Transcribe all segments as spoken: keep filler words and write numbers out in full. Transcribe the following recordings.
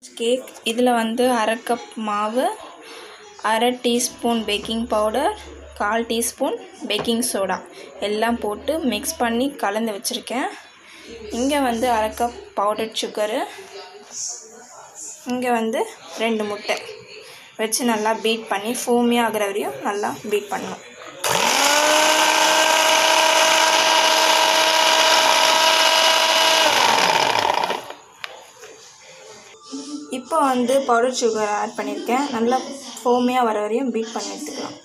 Cake இதில் வந்து அரை கப் மாவு, அரை டீஸ்பூன் பேக்கிங் பவுடர், கால் டீஸ்பூன் பேக்கிங் சோடா எல்லாம் போட்டு மிக்ஸ் பண்ணி கலந்து வச்சுருக்கேன். இங்கே வந்து அரை கப் பவுடர் சுகரு, இங்கே வந்து ரெண்டு முட்டை வச்சு நல்லா பீட் பண்ணி ஃபோமியாக ஆகிற வரையும் நல்லா பீட் பண்ணணும். இப்போ வந்து பவுடர் சுகர் ஆட் பண்ணியிருக்கேன். நல்லா ஃபோமியாக வர வரையும் பீட் பண்ணி எடுத்துக்கலாம்.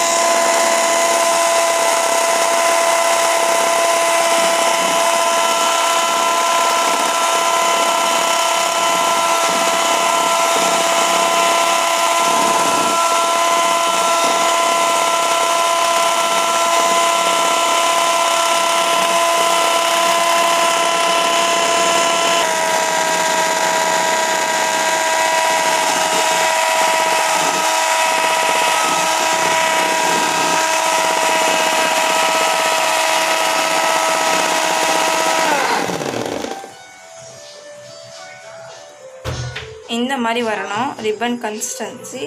இந்த மாதிரி வரணும் ரிப்பன் கன்சிஸ்டன்சி.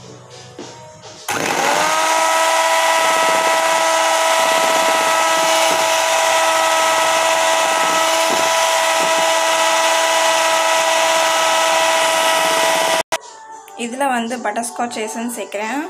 இதில் வந்து பட்டர்ஸ்காட்ச் எசன்ஸ் சேர்க்குறேன்.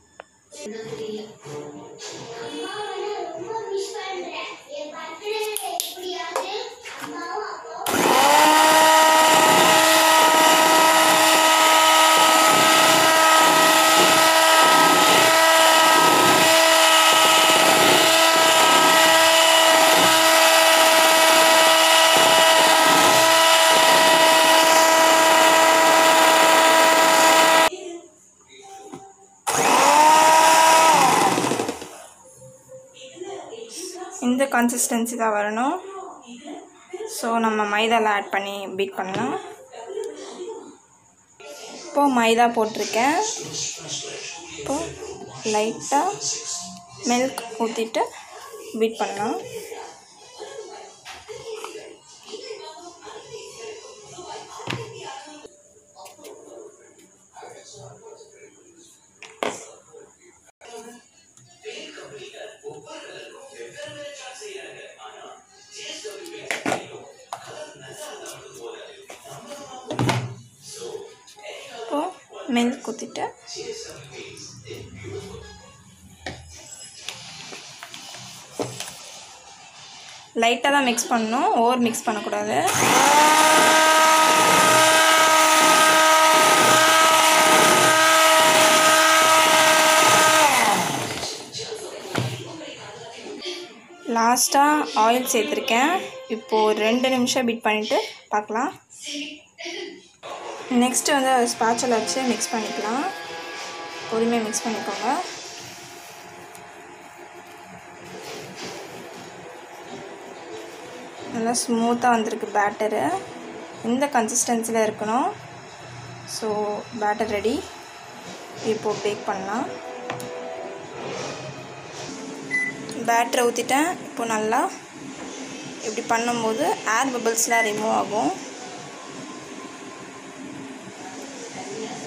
இந்த கன்சிஸ்டன்சி தான் வரணும். ஸோ நம்ம மைதாவில் ஆட் பண்ணி பீட் பண்ணலாம். இப்போது மைதா போட்டிருக்கேன். இப்போது லைட்டாக மில்க் ஊற்றிட்டு பீட் பண்ணலாம். மில்க் ஊற்றிட்டு லைட்டாக தான் மிக்ஸ் பண்ணணும், ஓவர் மிக்ஸ் பண்ணக்கூடாது. லாஸ்ட்டாக ஆயில் சேர்த்துருக்கேன். இப்போது ரெண்டு நிமிஷம் பீட் பண்ணிவிட்டு பார்க்கலாம். நெக்ஸ்ட்டு வந்து அதை ஸ்பாட்சில் வச்சு மிக்ஸ் பண்ணிக்கலாம். பொறுமையாக மிக்ஸ் பண்ணிக்கோங்க. நல்லா ஸ்மூத்தாக வந்திருக்கு பேட்டரு. இந்த கன்சிஸ்டன்சியில் இருக்கணும். So batter ready. இப்போது பேக் பண்ணலாம். பேட்டரை ஊற்றிட்டேன். இப்போது நல்லா இப்படி பண்ணும்போது ஏர் பபிள்ஸ்லாம் ரிமூவ் ஆகும்.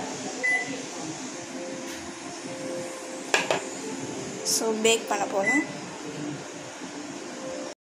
ஸோ பேக் பண்ண போகலாம்.